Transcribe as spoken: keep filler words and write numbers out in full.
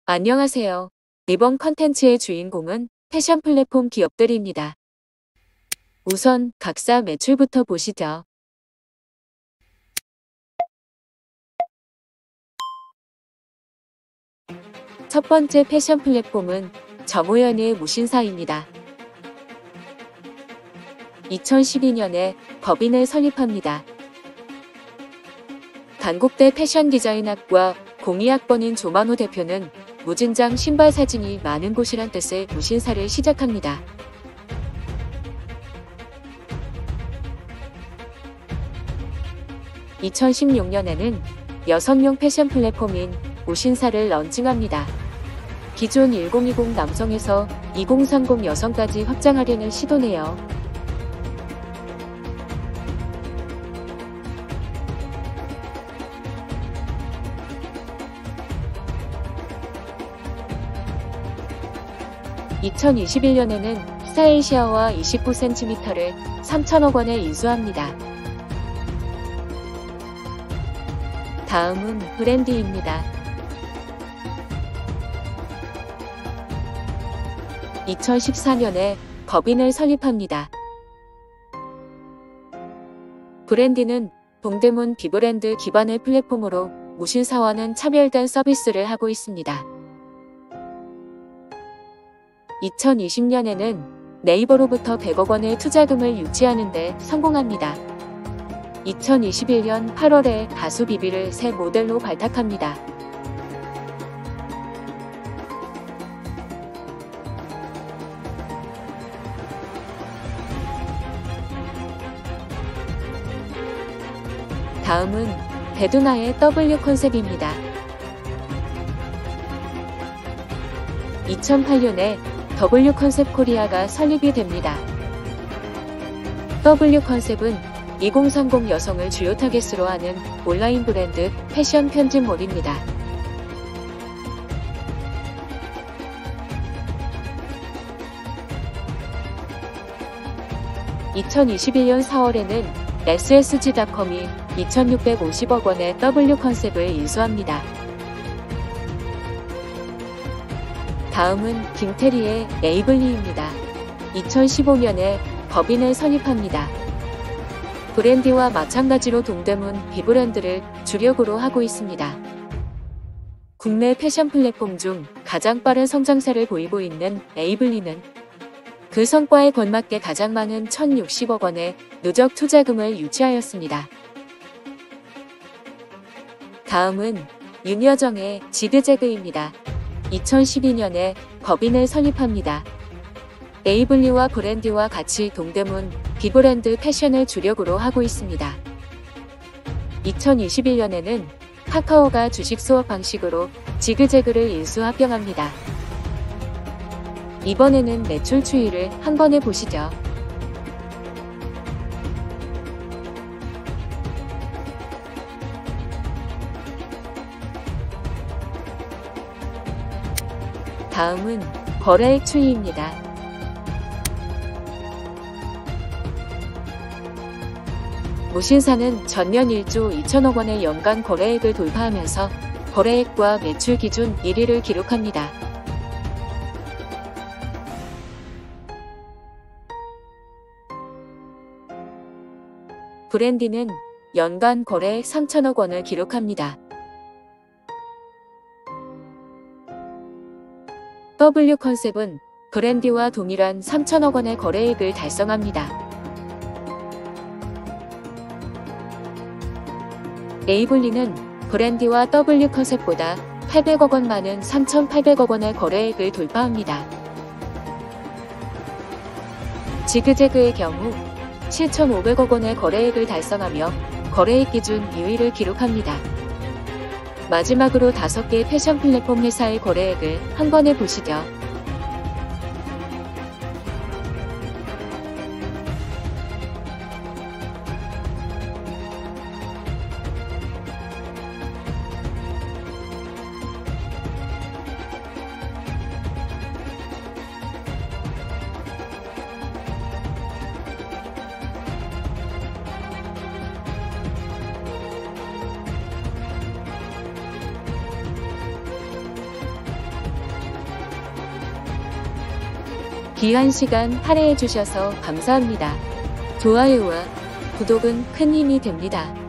안녕하세요. 이번 컨텐츠의 주인공은 패션 플랫폼 기업들입니다. 우선 각사 매출부터 보시죠. 첫 번째 패션 플랫폼은 점호연의 무신사입니다. 이천십이 년에 법인을 설립합니다. 단국대 패션 디자인학과 공이학번인 조만호 대표는 무진장 신발 사진이 많은 곳이란 뜻의 무신사를 시작합니다. 이천십육 년에는 여성용 패션 플랫폼인 무신사를 런칭합니다. 기존 천이십 남성에서 이천삼십 여성까지 확장하려는 시도네요. 이천이십일 년에는 스타일시아와 이십구 센티미터를 삼천억 원에 인수합니다. 다음은 브랜디입니다. 이천십사 년에 법인을 설립합니다. 브랜디는 동대문 비브랜드 기반의 플랫폼으로 무신사와는 차별된 서비스를 하고 있습니다. 이천이십 년에는 네이버로부터 백억 원의 투자금을 유치하는 데 성공합니다. 이천이십일 년 팔월에 가수 비비를 새 모델로 발탁합니다. 다음은 베두나의 더블유 컨셉입니다. 이천팔 년에 더블유 컨셉 코리아가 설립이 됩니다. 더블유 컨셉은 이천삼십 여성을 주요 타겟으로 하는 온라인 브랜드 패션 편집몰입니다. 이천이십일 년 사월에는 에스에스지닷컴이 이천육백오십억 원의 더블유 컨셉을 인수합니다. 다음은 김태리의 에이블리입니다. 이천십오 년에 법인을 설립합니다. 브랜디와 마찬가지로 동대문 비브랜드를 주력으로 하고 있습니다. 국내 패션 플랫폼 중 가장 빠른 성장세를 보이고 있는 에이블리는 그 성과에 걸맞게 가장 많은 천육십억 원의 누적 투자금을 유치하였습니다. 다음은 윤여정의 지드재그입니다. 이천십이 년에 법인을 설립합니다. 에이블리와 브랜디와 같이 동대문 비브랜드 패션을 주력으로 하고 있습니다. 이천이십일 년에는 카카오가 주식 수업 방식으로 지그재그를 인수 합병합니다. 이번에는 매출 추이를 한 번에 보시죠. 다음은 거래액 추이입니다. 무신사는 전년 일조 이천억 원의 연간 거래액을 돌파하면서 거래액과 매출 기준 일 위를 기록합니다. 브랜디는 연간 거래액 삼천억 원을 기록합니다. 더블유 컨셉은 브랜디와 동일한 삼천억 원의 거래액을 달성합니다. 에이블리는 브랜디와 더블유 컨셉보다 팔백억 원 많은 삼천팔백억 원의 거래액을 돌파합니다. 지그재그의 경우 칠천오백억 원의 거래액을 달성하며 거래액 기준 이 위를 기록합니다. 마지막으로 다섯 개 패션 플랫폼 회사의 거래액을 한 번에 보시죠. 귀한 시간 할애해 주셔서 감사합니다. 좋아요와 구독은 큰 힘이 됩니다.